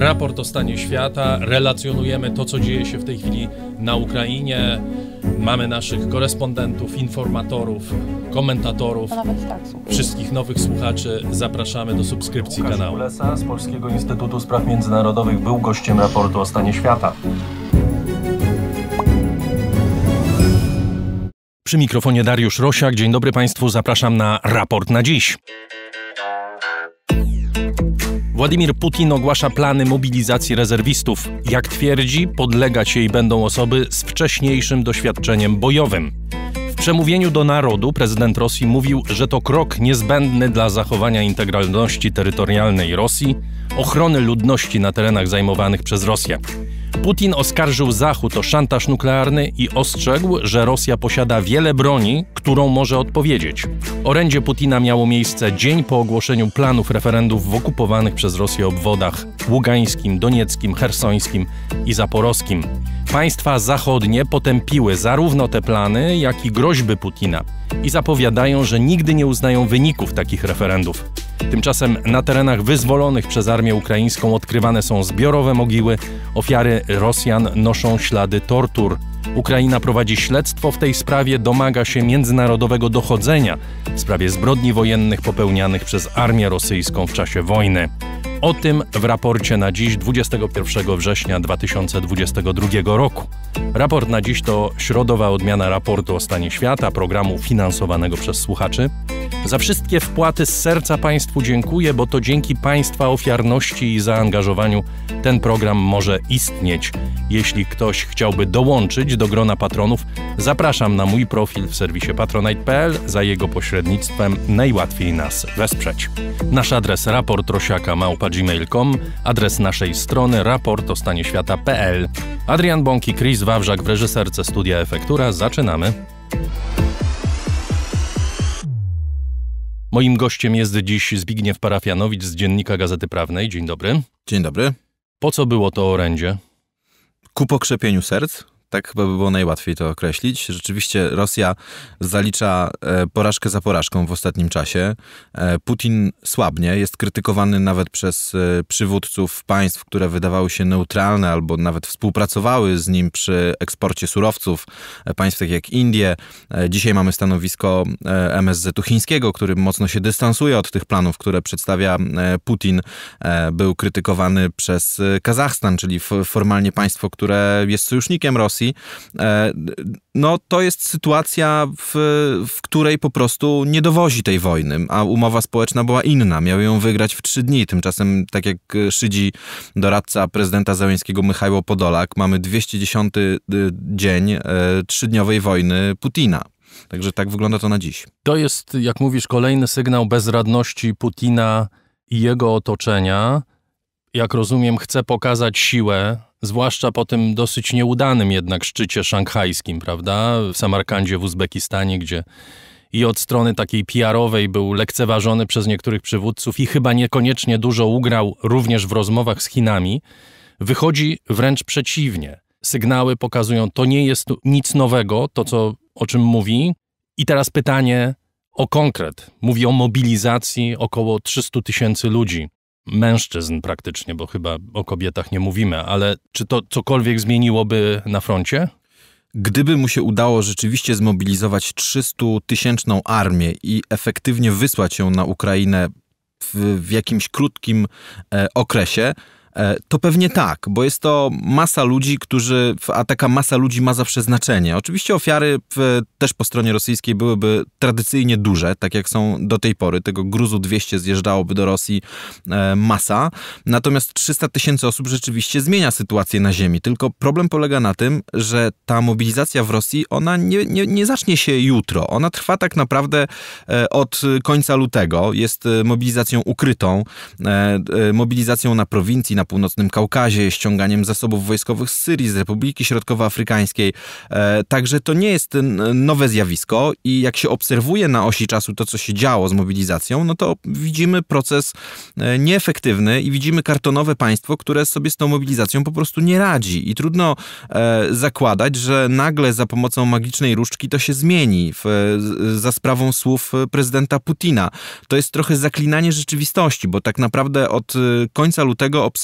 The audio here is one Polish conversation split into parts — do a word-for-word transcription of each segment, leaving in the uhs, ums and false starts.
raport o stanie świata. Relacjonujemy to, co dzieje się w tej chwili na Ukrainie. Mamy naszych korespondentów, informatorów, komentatorów, tak, wszystkich nowych słuchaczy. Zapraszamy do subskrypcji Łukasz kanału. Kulesa z Polskiego Instytutu Spraw Międzynarodowych był gościem raportu o stanie świata. Przy mikrofonie Dariusz Rosiak. Dzień dobry Państwu, zapraszam na raport na dziś. Władimir Putin ogłasza plany mobilizacji rezerwistów. Jak twierdzi, podlegać jej będą osoby z wcześniejszym doświadczeniem bojowym. W przemówieniu do narodu prezydent Rosji mówił, że to krok niezbędny dla zachowania integralności terytorialnej Rosji, ochrony ludności na terenach zajmowanych przez Rosję. Putin oskarżył Zachód o szantaż nuklearny i ostrzegł, że Rosja posiada wiele broni, którą może odpowiedzieć. Orędzie Putina miało miejsce dzień po ogłoszeniu planów referendów w okupowanych przez Rosję obwodach ługańskim, donieckim, chersońskim i zaporowskim. Państwa zachodnie potępiły zarówno te plany, jak i groźby Putina i zapowiadają, że nigdy nie uznają wyników takich referendów. Tymczasem na terenach wyzwolonych przez armię ukraińską odkrywane są zbiorowe mogiły, ofiary Rosjan noszą ślady tortur. Ukraina prowadzi śledztwo w tej sprawie, domaga się międzynarodowego dochodzenia w sprawie zbrodni wojennych popełnianych przez armię rosyjską w czasie wojny. O tym w raporcie na dziś, dwudziestego pierwszego września dwa tysiące dwudziestego drugiego roku. Raport na dziś to środowa odmiana raportu o stanie świata, programu finansowanego przez słuchaczy. Za wszystkie wpłaty z serca Państwu dziękuję, bo to dzięki Państwa ofiarności i zaangażowaniu ten program może istnieć. Jeśli ktoś chciałby dołączyć do grona patronów, zapraszam na mój profil w serwisie patronite kropka p l. Za jego pośrednictwem najłatwiej nas wesprzeć. Nasz adres raport rosiaka małpa gmail kropka com, adres naszej strony raport o stanie świata kropka p l. Adrian Bąk i Chris Wawrzak w reżyserce Studia Efektura. Zaczynamy. Moim gościem jest dziś Zbigniew Parafianowicz z Dziennika Gazety Prawnej. Dzień dobry. Dzień dobry. Po co było to orędzie? Ku pokrzepieniu serc. Tak chyba by było najłatwiej to określić. Rzeczywiście Rosja zalicza e, porażkę za porażką w ostatnim czasie. E, Putin słabnie, jest krytykowany nawet przez e, przywódców państw, które wydawały się neutralne albo nawet współpracowały z nim przy eksporcie surowców. E, państw takich jak Indie. E, dzisiaj mamy stanowisko e, M S Z-u chińskiego, który mocno się dystansuje od tych planów, które przedstawia e, Putin. E, był krytykowany przez e, Kazachstan, czyli f- formalnie państwo, które jest sojusznikiem Rosji. No to jest sytuacja, w, w której po prostu nie dowozi tej wojny, a umowa społeczna była inna. Miały ją wygrać w trzy dni. Tymczasem, tak jak szydzi doradca prezydenta Zełenskiego Michajło Podolak, mamy dwieście dziesiąty dzień trzydniowej wojny Putina. Także tak wygląda to na dziś. To jest, jak mówisz, kolejny sygnał bezradności Putina i jego otoczenia. Jak rozumiem, chce pokazać siłę, zwłaszcza po tym dosyć nieudanym jednak szczycie szanghajskim, prawda? W Samarkandzie w Uzbekistanie, gdzie i od strony takiej P R-owej był lekceważony przez niektórych przywódców i chyba niekoniecznie dużo ugrał również w rozmowach z Chinami. Wychodzi wręcz przeciwnie. Sygnały pokazują, to nie jest nic nowego, to co, o czym mówi. I teraz pytanie o konkret. Mówi o mobilizacji około trzystu tysięcy ludzi. Mężczyzn praktycznie, bo chyba o kobietach nie mówimy, ale czy to cokolwiek zmieniłoby na froncie? Gdyby mu się udało rzeczywiście zmobilizować trzystutysięczną armię i efektywnie wysłać ją na Ukrainę w, w jakimś krótkim e, okresie, to pewnie tak, bo jest to masa ludzi, którzy, a taka masa ludzi ma zawsze znaczenie. Oczywiście ofiary w, też po stronie rosyjskiej byłyby tradycyjnie duże, tak jak są do tej pory. Tego gruzu dwieście zjeżdżałoby do Rosji e, masa. Natomiast trzysta tysięcy osób rzeczywiście zmienia sytuację na ziemi. Tylko problem polega na tym, że ta mobilizacja w Rosji, ona nie, nie, nie zacznie się jutro. Ona trwa tak naprawdę e, od końca lutego. Jest mobilizacją ukrytą, e, e, mobilizacją na prowincji, na północnym Kaukazie, ściąganiem zasobów wojskowych z Syrii, z Republiki Środkowoafrykańskiej. E, także to nie jest nowe zjawisko i jak się obserwuje na osi czasu to, co się działo z mobilizacją, no to widzimy proces e, nieefektywny i widzimy kartonowe państwo, które sobie z tą mobilizacją po prostu nie radzi. I trudno e, zakładać, że nagle za pomocą magicznej różdżki to się zmieni w, za sprawą słów prezydenta Putina. To jest trochę zaklinanie rzeczywistości, bo tak naprawdę od końca lutego obserwujemy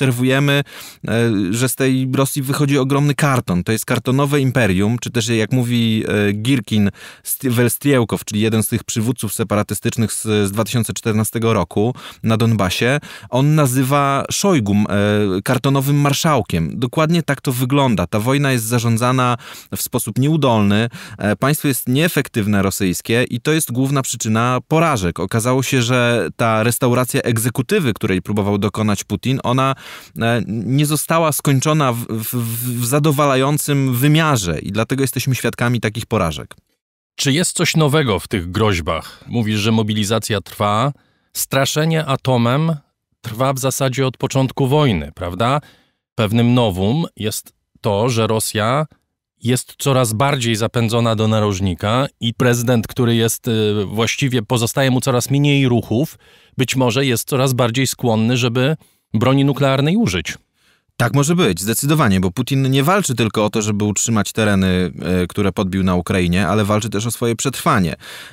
obserwujemy, że z tej Rosji wychodzi ogromny karton. To jest kartonowe imperium, czy też jak mówi Girkin Welstriełkow, czyli jeden z tych przywódców separatystycznych z, z dwa tysiące czternastego roku na Donbasie, on nazywa Szojgu kartonowym marszałkiem. Dokładnie tak to wygląda. Ta wojna jest zarządzana w sposób nieudolny, państwo jest nieefektywne rosyjskie i to jest główna przyczyna porażek. Okazało się, że ta restauracja egzekutywy, której próbował dokonać Putin, ona nie została skończona w, w, w zadowalającym wymiarze i dlatego jesteśmy świadkami takich porażek. Czy jest coś nowego w tych groźbach? Mówisz, że mobilizacja trwa, straszenie atomem trwa w zasadzie od początku wojny, prawda? Pewnym nowum jest to, że Rosja jest coraz bardziej zapędzona do narożnika i prezydent, który jest właściwie, pozostaje mu coraz mniej ruchów, być może jest coraz bardziej skłonny, żeby broni nuklearnej użyć. Tak może być, zdecydowanie, bo Putin nie walczy tylko o to, żeby utrzymać tereny, które podbił na Ukrainie, ale walczy też o swoje przetrwanie.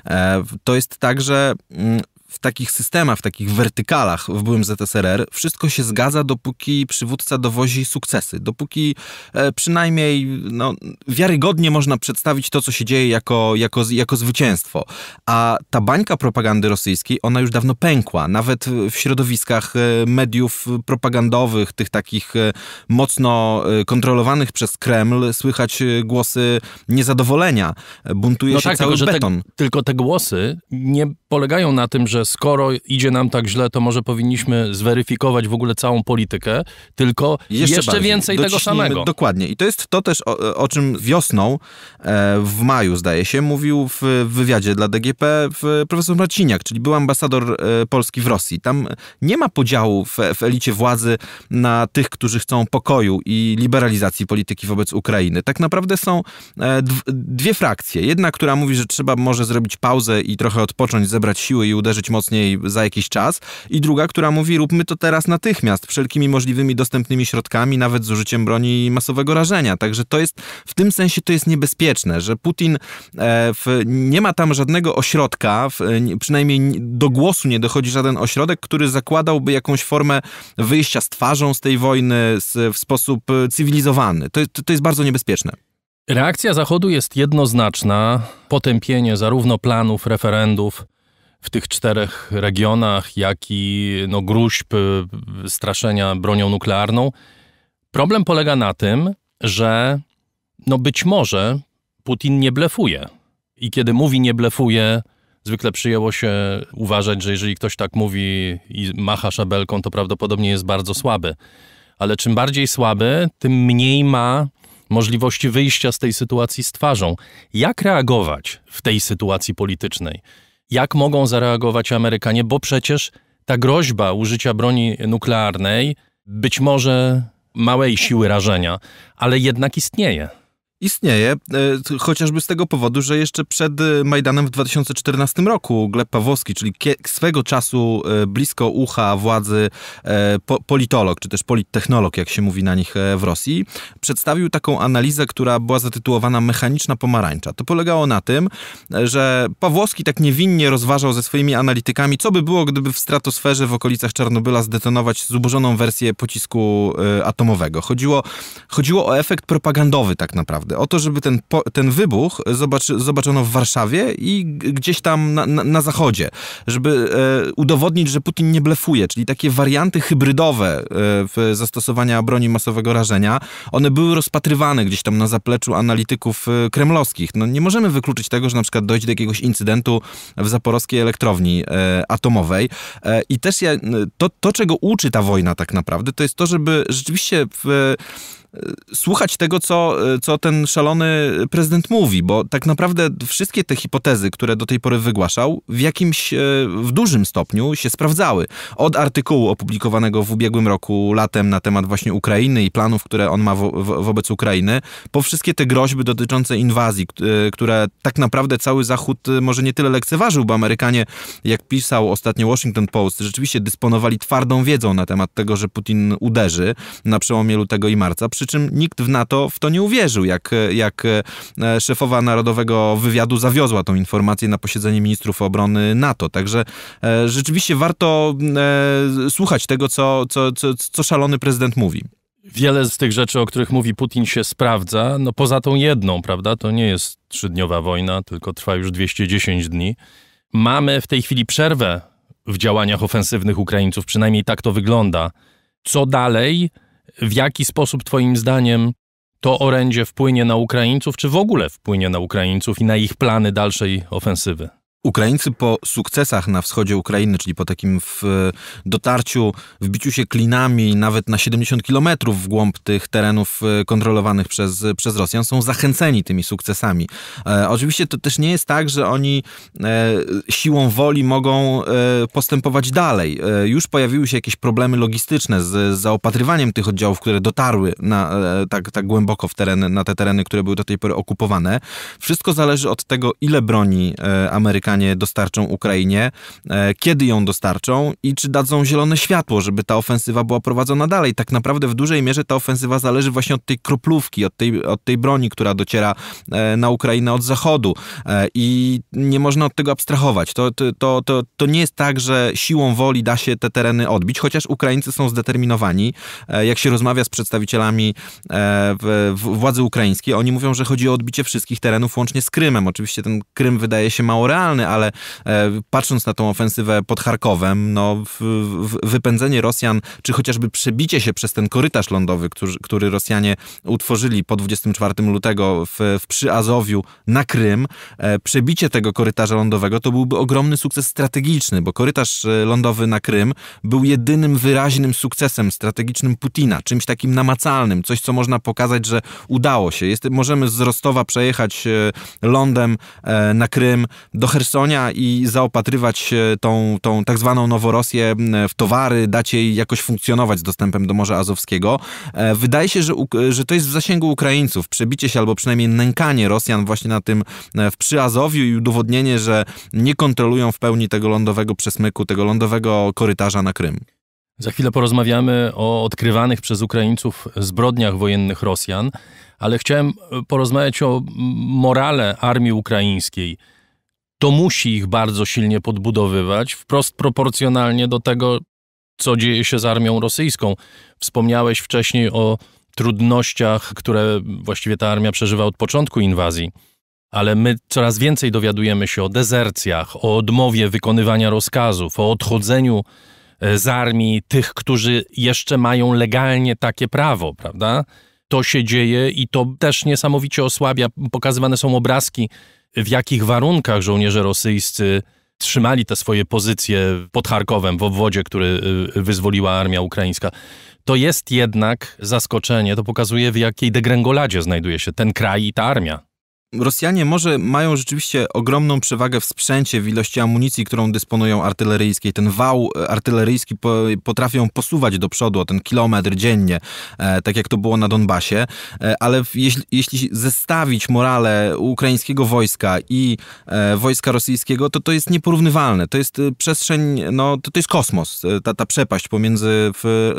To jest tak, że w takich systemach, w takich wertykalach w byłym Z S R R wszystko się zgadza, dopóki przywódca dowozi sukcesy. Dopóki e, przynajmniej no, wiarygodnie można przedstawić to, co się dzieje jako, jako, jako zwycięstwo. A ta bańka propagandy rosyjskiej, ona już dawno pękła. Nawet w środowiskach e, mediów propagandowych, tych takich e, mocno e, kontrolowanych przez Kreml, słychać głosy niezadowolenia. Buntuje no się tak, cały tylko, beton. Te, tylko te głosy nie polegają na tym, że skoro idzie nam tak źle, to może powinniśmy zweryfikować w ogóle całą politykę, tylko jeszcze, jeszcze więcej tego samego. Dokładnie. I to jest to też, o, o czym wiosną, e, w maju zdaje się, mówił w wywiadzie dla D G P w, profesor Marciniak, czyli był ambasador e, Polski w Rosji. Tam nie ma podziału w, w elicie władzy na tych, którzy chcą pokoju i liberalizacji polityki wobec Ukrainy. Tak naprawdę są e, d- dwie frakcje. Jedna, która mówi, że trzeba może zrobić pauzę i trochę odpocząć, zebrać siły i uderzyć mocniej za jakiś czas. I druga, która mówi, róbmy to teraz natychmiast, wszelkimi możliwymi dostępnymi środkami, nawet z użyciem broni masowego rażenia. Także to jest, w tym sensie to jest niebezpieczne, że Putin e, w, nie ma tam żadnego ośrodka, w, przynajmniej do głosu nie dochodzi żaden ośrodek, który zakładałby jakąś formę wyjścia z twarzą z tej wojny z, w sposób cywilizowany. To, to, to jest bardzo niebezpieczne. Reakcja Zachodu jest jednoznaczna. Potępienie zarówno planów, referendów w tych czterech regionach, jak i no, gróźb straszenia bronią nuklearną. Problem polega na tym, że no, być może Putin nie blefuje. I kiedy mówi nie blefuje, zwykle przyjęło się uważać, że jeżeli ktoś tak mówi i macha szabelką, to prawdopodobnie jest bardzo słaby. Ale czym bardziej słaby, tym mniej ma możliwości wyjścia z tej sytuacji z twarzą. Jak reagować w tej sytuacji politycznej? Jak mogą zareagować Amerykanie? Bo przecież ta groźba użycia broni nuklearnej, być może małej siły rażenia, ale jednak istnieje. Istnieje, chociażby z tego powodu, że jeszcze przed Majdanem w dwa tysiące czternastym roku Gleb Pawłowski, czyli swego czasu blisko ucha władzy politolog, czy też polittechnolog, jak się mówi na nich w Rosji, przedstawił taką analizę, która była zatytułowana Mechaniczna pomarańcza. To polegało na tym, że Pawłowski tak niewinnie rozważał ze swoimi analitykami, co by było, gdyby w stratosferze w okolicach Czarnobyla zdetonować zubożoną wersję pocisku atomowego. Chodziło, chodziło o efekt propagandowy tak naprawdę. O to, żeby ten, ten wybuch zobaczy, zobaczono w Warszawie i gdzieś tam na, na, na zachodzie. Żeby e, udowodnić, że Putin nie blefuje, czyli takie warianty hybrydowe e, w zastosowania broni masowego rażenia, one były rozpatrywane gdzieś tam na zapleczu analityków e, kremlowskich. No, nie możemy wykluczyć tego, że na przykład dojdzie do jakiegoś incydentu w zaporowskiej elektrowni e, atomowej. E, I też ja, to, to, czego uczy ta wojna tak naprawdę, to jest to, żeby rzeczywiście w słuchać tego, co, co ten szalony prezydent mówi, bo tak naprawdę wszystkie te hipotezy, które do tej pory wygłaszał, w jakimś, w dużym stopniu się sprawdzały. Od artykułu opublikowanego w ubiegłym roku latem na temat właśnie Ukrainy i planów, które on ma wo, wo, wobec Ukrainy, po wszystkie te groźby dotyczące inwazji, które tak naprawdę cały Zachód może nie tyle lekceważył, bo Amerykanie, jak pisał ostatnio Washington Post, rzeczywiście dysponowali twardą wiedzą na temat tego, że Putin uderzy na przełomie lutego i marca. Przy przy czym nikt w NATO w to nie uwierzył, jak, jak szefowa Narodowego Wywiadu zawiozła tą informację na posiedzenie ministrów obrony NATO. Także rzeczywiście warto słuchać tego, co, co, co, co szalony prezydent mówi. Wiele z tych rzeczy, o których mówi Putin, się sprawdza, no poza tą jedną, prawda? To nie jest trzydniowa wojna, tylko trwa już dwieście dziesięć dni. Mamy w tej chwili przerwę w działaniach ofensywnych Ukraińców, przynajmniej tak to wygląda. Co dalej? W jaki sposób twoim zdaniem to orędzie wpłynie na Ukraińców, czy w ogóle wpłynie na Ukraińców i na ich plany dalszej ofensywy? Ukraińcy po sukcesach na wschodzie Ukrainy, czyli po takim w dotarciu, wbiciu się klinami nawet na siedemdziesiąt kilometrów w głąb tych terenów kontrolowanych przez, przez Rosjan, są zachęceni tymi sukcesami. E, oczywiście to też nie jest tak, że oni e, siłą woli mogą e, postępować dalej. E, już pojawiły się jakieś problemy logistyczne z, z zaopatrywaniem tych oddziałów, które dotarły na, e, tak, tak głęboko w tereny, na te tereny, które były do tej pory okupowane. Wszystko zależy od tego, ile broni e, Amerykanie dostarczą Ukrainie, kiedy ją dostarczą i czy dadzą zielone światło, żeby ta ofensywa była prowadzona dalej. Tak naprawdę w dużej mierze ta ofensywa zależy właśnie od tej kroplówki, od tej, od tej broni, która dociera na Ukrainę od zachodu i nie można od tego abstrahować. To, to, to, to nie jest tak, że siłą woli da się te tereny odbić, chociaż Ukraińcy są zdeterminowani. Jak się rozmawia z przedstawicielami władzy ukraińskiej, oni mówią, że chodzi o odbicie wszystkich terenów, łącznie z Krymem. Oczywiście ten Krym wydaje się mało realny, ale e, patrząc na tą ofensywę pod Charkowem, no w, w, wypędzenie Rosjan, czy chociażby przebicie się przez ten korytarz lądowy, który, który Rosjanie utworzyli po dwudziestego czwartego lutego w, w Przyazowiu na Krym, e, przebicie tego korytarza lądowego to byłby ogromny sukces strategiczny, bo korytarz lądowy na Krym był jedynym wyraźnym sukcesem strategicznym Putina, czymś takim namacalnym, coś, co można pokazać, że udało się. Jest, możemy z Rostowa przejechać e, lądem e, na Krym do Chersonia i zaopatrywać tą, tą tak zwaną Noworosję w towary, dać jej jakoś funkcjonować z dostępem do Morza Azowskiego. Wydaje się, że, że to jest w zasięgu Ukraińców. Przebicie się albo przynajmniej nękanie Rosjan właśnie na tym w Przyazowiu i udowodnienie, że nie kontrolują w pełni tego lądowego przesmyku, tego lądowego korytarza na Krym. Za chwilę porozmawiamy o odkrywanych przez Ukraińców zbrodniach wojennych Rosjan, ale chciałem porozmawiać o morale armii ukraińskiej. To musi ich bardzo silnie podbudowywać, wprost proporcjonalnie do tego, co dzieje się z armią rosyjską. Wspomniałeś wcześniej o trudnościach, które właściwie ta armia przeżywa od początku inwazji, ale my coraz więcej dowiadujemy się o dezercjach, o odmowie wykonywania rozkazów, o odchodzeniu z armii tych, którzy jeszcze mają legalnie takie prawo, prawda? To się dzieje i to też niesamowicie osłabia. Pokazywane są obrazki, w jakich warunkach żołnierze rosyjscy trzymali te swoje pozycje pod Charkowem, w obwodzie, który wyzwoliła armia ukraińska. To jest jednak zaskoczenie, to pokazuje, w jakiej degrengoladzie znajduje się ten kraj i ta armia. Rosjanie może mają rzeczywiście ogromną przewagę w sprzęcie, w ilości amunicji, którą dysponują artyleryjskiej. Ten wał artyleryjski po, potrafią posuwać do przodu o ten kilometr dziennie, e, tak jak to było na Donbasie, e, ale w, jeśli, jeśli zestawić morale ukraińskiego wojska i e, wojska rosyjskiego, to to jest nieporównywalne. To jest przestrzeń, no to, to jest kosmos, ta, ta przepaść pomiędzy w,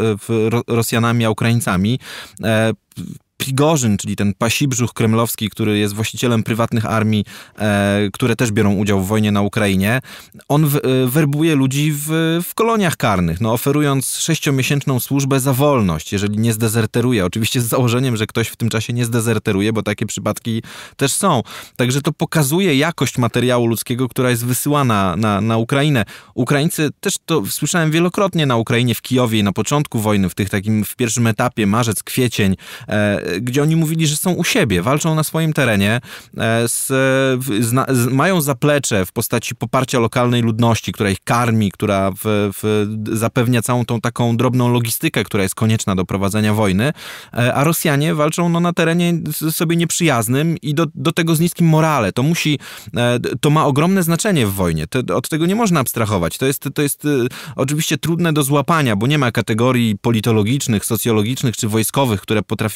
w Rosjanami a Ukraińcami. E, Prigorzyn, czyli ten pasibrzuch kremlowski, który jest właścicielem prywatnych armii, e, które też biorą udział w wojnie na Ukrainie, on w, e, werbuje ludzi w, w koloniach karnych, no, oferując sześciomiesięczną służbę za wolność, jeżeli nie zdezerteruje. Oczywiście z założeniem, że ktoś w tym czasie nie zdezerteruje, bo takie przypadki też są. Także to pokazuje jakość materiału ludzkiego, która jest wysyłana na, na Ukrainę. Ukraińcy, też to słyszałem wielokrotnie na Ukrainie, w Kijowie i na początku wojny, w tych takim, w pierwszym etapie, marzec, kwiecień, e, gdzie oni mówili, że są u siebie, walczą na swoim terenie, z, zna, z, mają zaplecze w postaci poparcia lokalnej ludności, która ich karmi, która w, w, zapewnia całą tą taką drobną logistykę, która jest konieczna do prowadzenia wojny, a Rosjanie walczą no, na terenie sobie nieprzyjaznym i do, do tego z niskim morale. To musi, to ma ogromne znaczenie w wojnie. To, od tego nie można abstrahować. To jest, to jest oczywiście trudne do złapania, bo nie ma kategorii politologicznych, socjologicznych czy wojskowych, które potrafiłyby to jakoś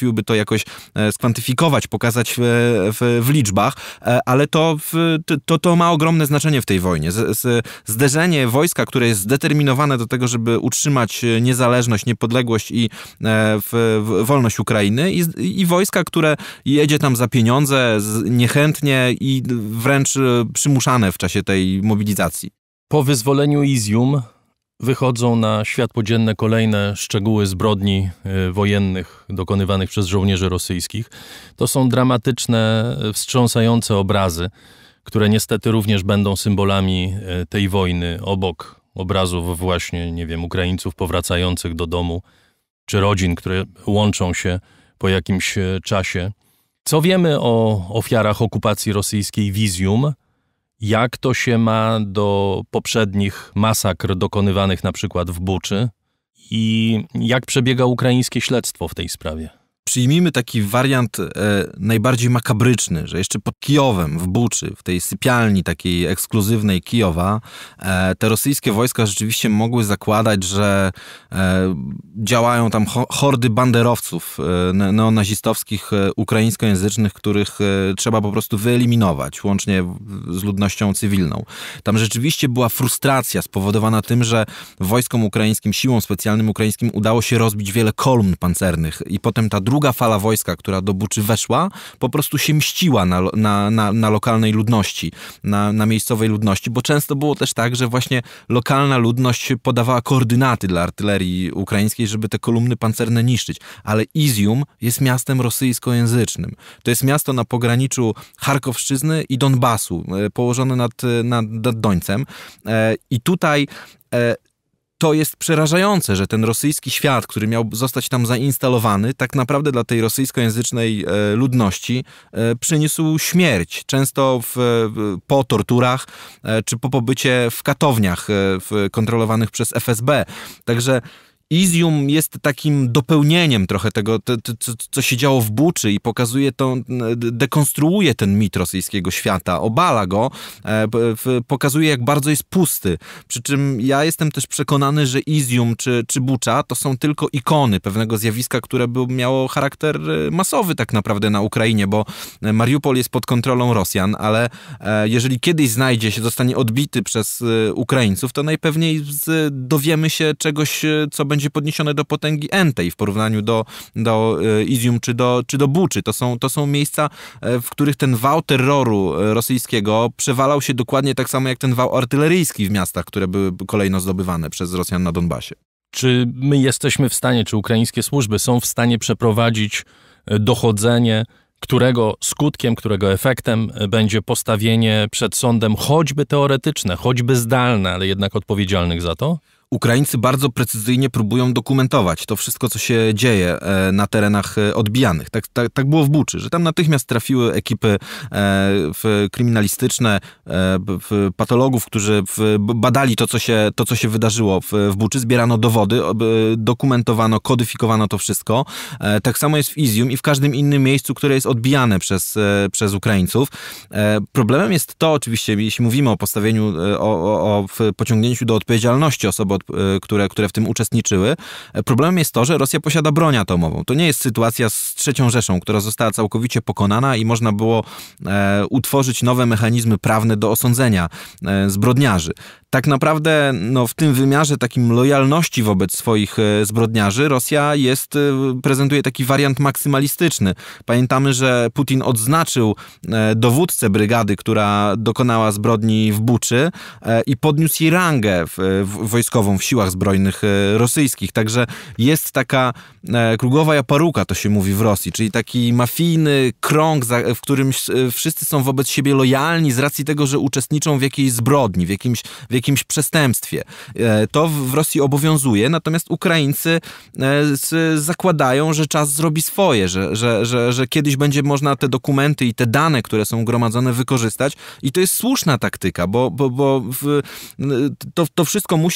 jakoś skwantyfikować, pokazać w, w, w liczbach, ale to, w, to, to ma ogromne znaczenie w tej wojnie. Z, z, zderzenie wojska, które jest zdeterminowane do tego, żeby utrzymać niezależność, niepodległość i w, w wolność Ukrainy i, i wojska, które jedzie tam za pieniądze, niechętnie i wręcz przymuszane w czasie tej mobilizacji. Po wyzwoleniu Izium wychodzą na światło dzienne kolejne szczegóły zbrodni wojennych dokonywanych przez żołnierzy rosyjskich. To są dramatyczne, wstrząsające obrazy, które niestety również będą symbolami tej wojny, obok obrazów właśnie, nie wiem, Ukraińców powracających do domu, czy rodzin, które łączą się po jakimś czasie. Co wiemy o ofiarach okupacji rosyjskiej w Izium? Jak to się ma do poprzednich masakr dokonywanych na przykład w Buczy? I jak przebiega ukraińskie śledztwo w tej sprawie? Przyjmijmy taki wariant e, najbardziej makabryczny, że jeszcze pod Kijowem, w Buczy, w tej sypialni takiej ekskluzywnej Kijowa, e, te rosyjskie wojska rzeczywiście mogły zakładać, że e, działają tam ho, hordy banderowców e, neonazistowskich, e, ukraińskojęzycznych, których e, trzeba po prostu wyeliminować, łącznie z ludnością cywilną. Tam rzeczywiście była frustracja spowodowana tym, że wojskom ukraińskim, siłom specjalnym ukraińskim udało się rozbić wiele kolumn pancernych i potem ta druga Druga fala wojska, która do Buczy weszła, po prostu się mściła na, na, na, na lokalnej ludności, na, na miejscowej ludności, bo często było też tak, że właśnie lokalna ludność podawała koordynaty dla artylerii ukraińskiej, żeby te kolumny pancerne niszczyć. Ale Izium jest miastem rosyjskojęzycznym. To jest miasto na pograniczu Charkowszczyzny i Donbasu, położone nad, nad, nad Dońcem. I tutaj to jest przerażające, że ten rosyjski świat, który miał zostać tam zainstalowany, tak naprawdę dla tej rosyjskojęzycznej e, ludności e, przyniósł śmierć. Często w, po torturach e, czy po pobycie w katowniach e, w, kontrolowanych przez F S B. Także Izium jest takim dopełnieniem trochę tego, to, to, co się działo w Buczy i pokazuje to, dekonstruuje ten mit rosyjskiego świata, obala go, e, pokazuje, jak bardzo jest pusty. Przy czym ja jestem też przekonany, że Izium czy, czy Bucza to są tylko ikony pewnego zjawiska, które by miało charakter masowy tak naprawdę na Ukrainie, bo Mariupol jest pod kontrolą Rosjan, ale e, jeżeli kiedyś znajdzie się, zostanie odbity przez e, Ukraińców, to najpewniej z, dowiemy się czegoś, co będzie będzie podniesione do potęgi entej w porównaniu do, do Izium czy do, czy do Buczy. To są, to są miejsca, w których ten wał terroru rosyjskiego przewalał się dokładnie tak samo jak ten wał artyleryjski w miastach, które były kolejno zdobywane przez Rosjan na Donbasie. Czy my jesteśmy w stanie, czy ukraińskie służby są w stanie przeprowadzić dochodzenie, którego skutkiem, którego efektem będzie postawienie przed sądem choćby teoretyczne, choćby zdalne, ale jednak odpowiedzialnych za to? Ukraińcy bardzo precyzyjnie próbują dokumentować to wszystko, co się dzieje na terenach odbijanych. Tak, tak, tak było w Buczy, że tam natychmiast trafiły ekipy w kryminalistyczne, w patologów, którzy w badali to, co się, to, co się wydarzyło w, w Buczy. Zbierano dowody, dokumentowano, kodyfikowano to wszystko. Tak samo jest w Izium i w każdym innym miejscu, które jest odbijane przez, przez Ukraińców. Problemem jest to, oczywiście, jeśli mówimy o postawieniu, o, o, o pociągnięciu do odpowiedzialności osoby, Które, które w tym uczestniczyły. Problemem jest to, że Rosja posiada broń atomową. To nie jest sytuacja z trzecią Rzeszą, która została całkowicie pokonana i można było e, utworzyć nowe mechanizmy prawne do osądzenia e, zbrodniarzy. Tak naprawdę no, w tym wymiarze takim lojalności wobec swoich e, zbrodniarzy Rosja jest, e, prezentuje taki wariant maksymalistyczny. Pamiętamy, że Putin odznaczył e, dowódcę brygady, która dokonała zbrodni w Buczy e, i podniósł jej rangę w, w, wojskową w siłach zbrojnych e, rosyjskich. Także jest taka e, krugowa japaruka, to się mówi w Rosji, czyli taki mafijny krąg, za, w którym e, wszyscy są wobec siebie lojalni z racji tego, że uczestniczą w jakiejś zbrodni, w jakimś, w jakimś przestępstwie. E, to w, w Rosji obowiązuje, natomiast Ukraińcy e, z, zakładają, że czas zrobi swoje, że, że, że, że kiedyś będzie można te dokumenty i te dane, które są gromadzone, wykorzystać i to jest słuszna taktyka, bo, bo, bo w, to, to wszystko musi zostać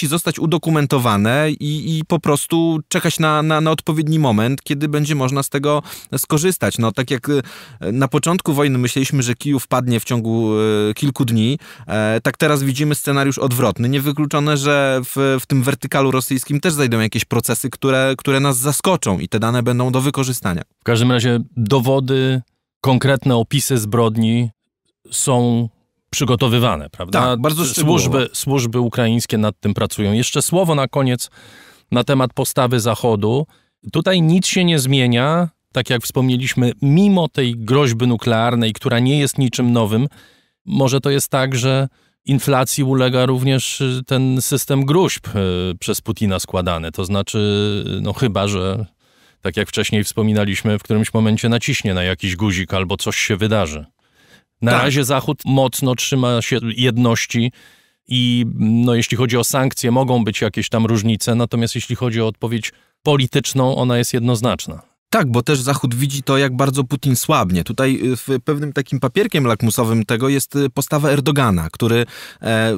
udokumentowane i, i po prostu czekać na, na, na odpowiedni moment, kiedy będzie można z tego skorzystać. No tak jak na początku wojny myśleliśmy, że Kijów padnie w ciągu kilku dni, tak teraz widzimy scenariusz odwrotny. Niewykluczone, że w, w tym wertykalu rosyjskim też zajdą jakieś procesy, które, które nas zaskoczą i te dane będą do wykorzystania. W każdym razie dowody, konkretne opisy zbrodni są przygotowywane, prawda? Tak, bardzo szczegółowo. Służby, służby ukraińskie nad tym pracują. Jeszcze słowo na koniec na temat postawy Zachodu. Tutaj nic się nie zmienia, tak jak wspomnieliśmy, mimo tej groźby nuklearnej, która nie jest niczym nowym. Może to jest tak, że inflacji ulega również ten system gróźb przez Putina składany. To znaczy, no chyba, że tak jak wcześniej wspominaliśmy, w którymś momencie naciśnie na jakiś guzik albo coś się wydarzy. Na tak. razie Zachód mocno trzyma się jedności i no, jeśli chodzi o sankcje, mogą być jakieś tam różnice, natomiast jeśli chodzi o odpowiedź polityczną, ona jest jednoznaczna. Tak, bo też Zachód widzi to, jak bardzo Putin słabnie. Tutaj w pewnym takim papierkiem lakmusowym tego jest postawa Erdogana, który... E,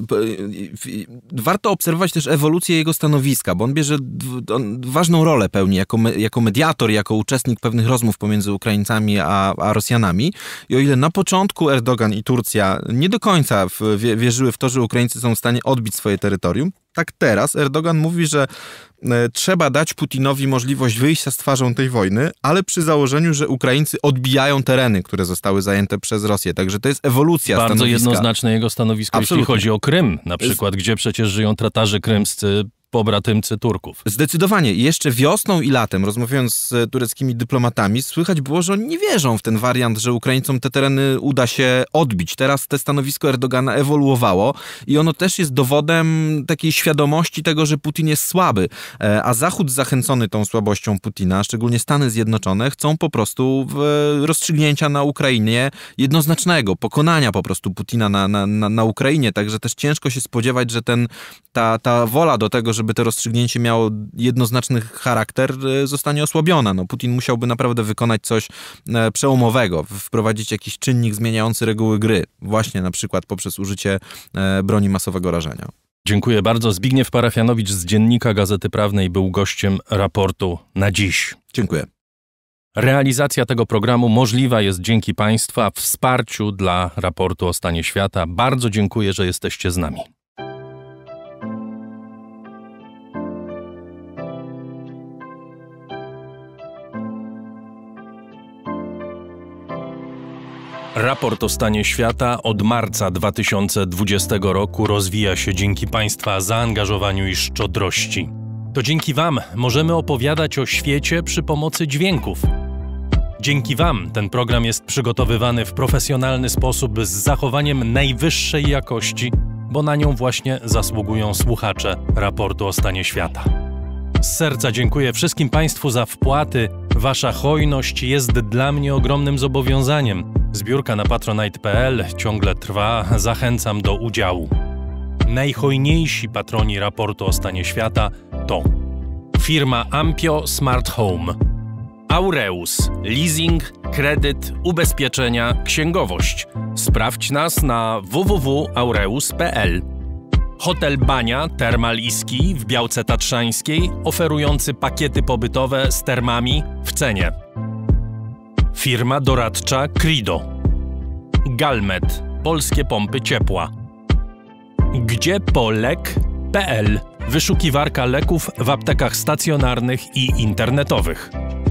warto obserwować też ewolucję jego stanowiska, bo on bierze on ważną rolę pełni jako, me, jako mediator, jako uczestnik pewnych rozmów pomiędzy Ukraińcami a, a Rosjanami. I o ile na początku Erdogan i Turcja nie do końca w, wie, wierzyły w to, że Ukraińcy są w stanie odbić swoje terytorium, tak teraz Erdogan mówi, że e, trzeba dać Putinowi możliwość wyjścia z twarzą tej wojny, ale przy założeniu, że Ukraińcy odbijają tereny, które zostały zajęte przez Rosję. Także to jest ewolucja Bardzo stanowiska. Bardzo jednoznaczne jego stanowisko, Absolutnie. Jeśli chodzi o Krym, na przykład, jest... gdzie przecież żyją Tatarzy krymscy, pobratymcy Turków. Zdecydowanie. Jeszcze wiosną i latem, rozmawiając z tureckimi dyplomatami, słychać było, że oni nie wierzą w ten wariant, że Ukraińcom te tereny uda się odbić. Teraz te stanowisko Erdogana ewoluowało i ono też jest dowodem takiej świadomości tego, że Putin jest słaby. A Zachód zachęcony tą słabością Putina, szczególnie Stany Zjednoczone, chcą po prostu rozstrzygnięcia na Ukrainie jednoznacznego, pokonania po prostu Putina na, na, na, na Ukrainie. Także też ciężko się spodziewać, że ten, ta, ta wola do tego, żeby to rozstrzygnięcie miało jednoznaczny charakter, zostanie osłabiona. No, Putin musiałby naprawdę wykonać coś przełomowego, wprowadzić jakiś czynnik zmieniający reguły gry, właśnie na przykład poprzez użycie broni masowego rażenia. Dziękuję bardzo. Zbigniew Parafianowicz z Dziennika Gazety Prawnej był gościem raportu na dziś. Dziękuję. Realizacja tego programu możliwa jest dzięki Państwa wsparciu dla raportu o stanie świata. Bardzo dziękuję, że jesteście z nami. Raport o stanie świata od marca dwa tysiące dwudziestego roku rozwija się dzięki Państwa zaangażowaniu i szczodrości. To dzięki Wam możemy opowiadać o świecie przy pomocy dźwięków. Dzięki Wam ten program jest przygotowywany w profesjonalny sposób z zachowaniem najwyższej jakości, bo na nią właśnie zasługują słuchacze raportu o stanie świata. Z serca dziękuję wszystkim Państwu za wpłaty. Wasza hojność jest dla mnie ogromnym zobowiązaniem. Zbiórka na patronite kropka p l ciągle trwa. Zachęcam do udziału. Najhojniejsi patroni raportu o stanie świata to firma Ampio Smart Home, Aureus, leasing, kredyt, ubezpieczenia, księgowość. Sprawdź nas na w w w kropka aureus kropka p l. Hotel Bania Termal i Ski w Białce Tatrzańskiej, oferujący pakiety pobytowe z termami w cenie. Firma doradcza Crido. Galmet, polskie pompy ciepła. Gdzie po lek kropka p l, wyszukiwarka leków w aptekach stacjonarnych i internetowych.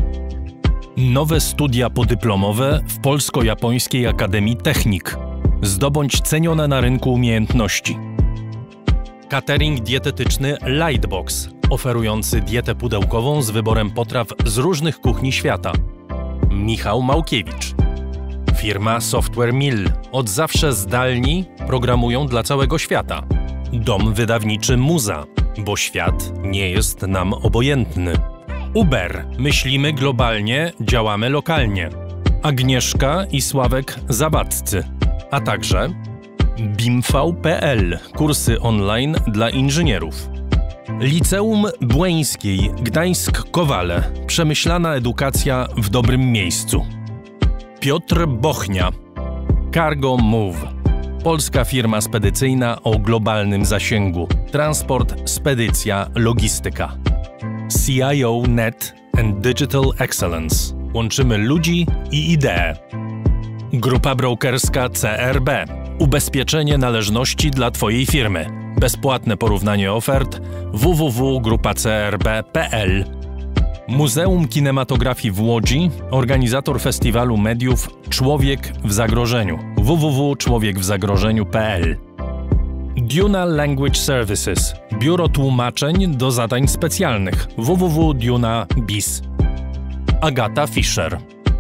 Nowe studia podyplomowe w Polsko-Japońskiej Akademii Technik. Zdobądź cenione na rynku umiejętności. Catering dietetyczny Lightbox, oferujący dietę pudełkową z wyborem potraw z różnych kuchni świata. Michał Małkiewicz. Firma Software Mill. Od zawsze zdalni programują dla całego świata. Dom wydawniczy Muza, bo świat nie jest nam obojętny. Uber. Myślimy globalnie, działamy lokalnie. Agnieszka i Sławek Zabadcy. A także bimv kropka p l. Kursy online dla inżynierów. Liceum Błeńskiej Gdańsk-Kowale. Przemyślana edukacja w dobrym miejscu. Piotr Bochnia. Cargo Move. Polska firma spedycyjna o globalnym zasięgu. Transport, spedycja, logistyka. C I O Net and Digital Excellence. Łączymy ludzi i idee. Grupa brokerska C R B. Ubezpieczenie należności dla Twojej firmy. Bezpłatne porównanie ofert w w w kropka grupa c r b kropka p l. Muzeum Kinematografii w Łodzi, organizator festiwalu mediów Człowiek w zagrożeniu w w w kropka człowiek w zagrożeniu kropka p l. Duna Language Services, biuro tłumaczeń do zadań specjalnych w w w kropka duna kropka biz. Agata Fischer.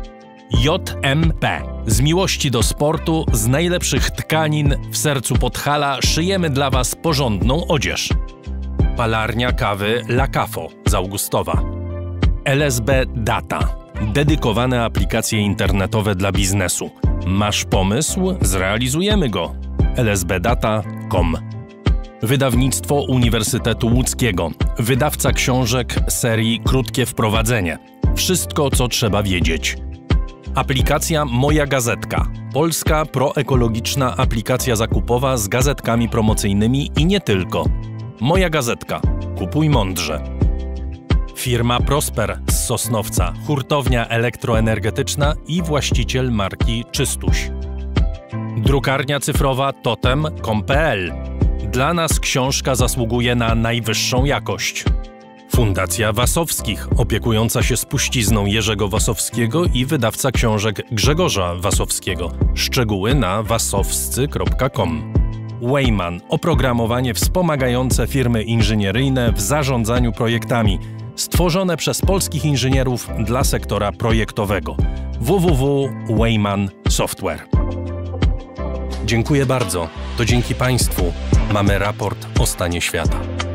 J M P. Z miłości do sportu, z najlepszych tkanin w sercu Podhala szyjemy dla Was porządną odzież. Palarnia kawy La Cafo z Augustowa. L S B Data. Dedykowane aplikacje internetowe dla biznesu. Masz pomysł? Zrealizujemy go. l s b data kropka com. Wydawnictwo Uniwersytetu Łódzkiego. Wydawca książek serii Krótkie Wprowadzenie. Wszystko, co trzeba wiedzieć. Aplikacja Moja Gazetka. Polska proekologiczna aplikacja zakupowa z gazetkami promocyjnymi i nie tylko. Moja Gazetka. Kupuj mądrze. Firma Prosper z Sosnowca. Hurtownia elektroenergetyczna i właściciel marki Czystuś. Drukarnia cyfrowa totem kropka com kropka p l. Dla nas książka zasługuje na najwyższą jakość. Fundacja Wasowskich, opiekująca się spuścizną Jerzego Wasowskiego i wydawca książek Grzegorza Wasowskiego. Szczegóły na wasowscy kropka com. Wayman, oprogramowanie wspomagające firmy inżynieryjne w zarządzaniu projektami, stworzone przez polskich inżynierów dla sektora projektowego. w w w kropka wayman software. Dziękuję bardzo. To dzięki Państwu mamy raport o stanie świata.